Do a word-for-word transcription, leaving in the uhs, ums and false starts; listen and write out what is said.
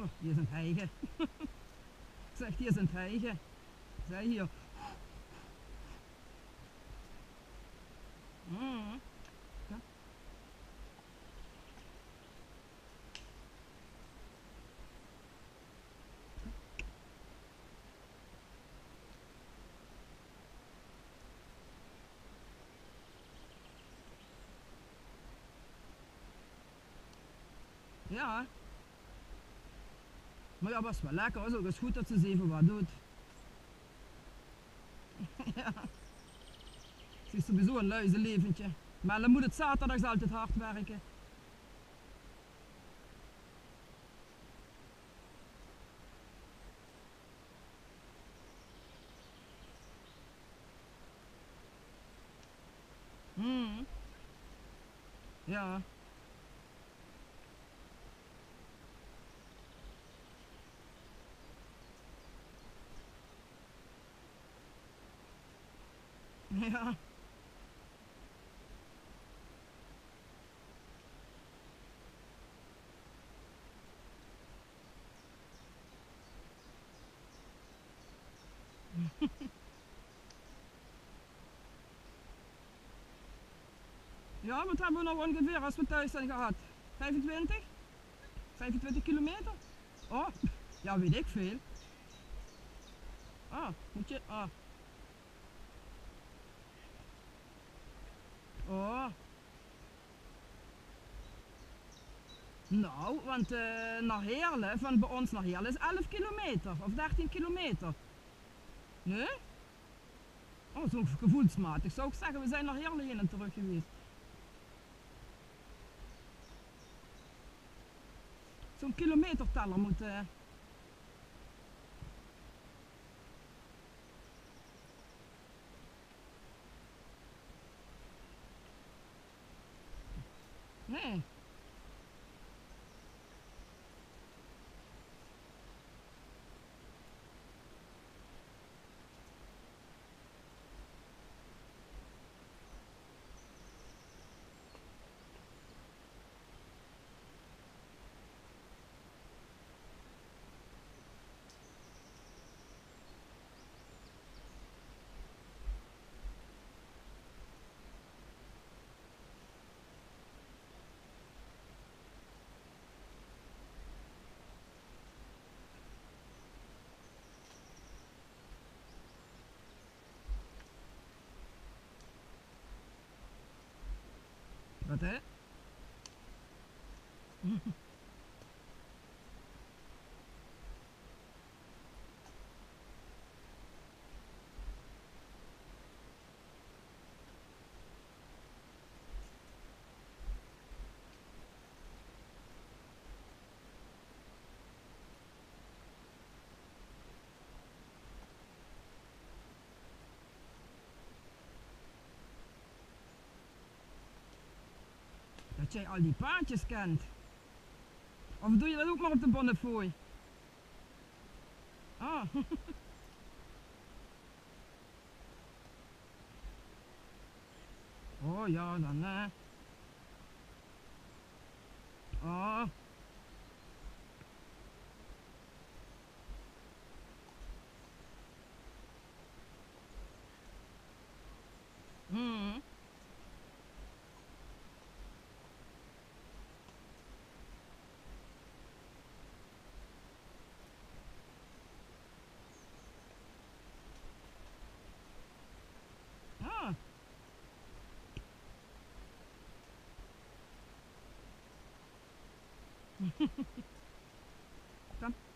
Oh, hier sind Haie. Ich sag, hier sind Haie. Sei hier. Mhm. Ja. Ja. Maar ja, was wel lekker, is ook eens goed dat ze eens even wat doet. Ja. Ze is sowieso een luizenleventje. Maar dan moet het zaterdags altijd hard werken. Hmm. Ja. Ja. Ja, wat hebben we nou ongeveer als we thuis zijn gehad? vijfentwintig? vijfentwintig kilometer? Oh, ja, weet ik veel. Ah, moet je... Ah. Oh. Nou, want uh, naar Heerlen, van bij ons naar Heerlen is elf kilometer of dertien kilometer. Nee? Oh, zo gevoelsmatig zou ik zeggen, we zijn naar Heerlen heen en terug geweest. Zo'n kilometerteller moet... Uh... Nee. Wat hè? Dat jij al die paadjes kent. Of doe je dat ook maar op de Bonnefoy? Ah. Oh ja, dan eh. Oh. Hmm. Ah. Kom.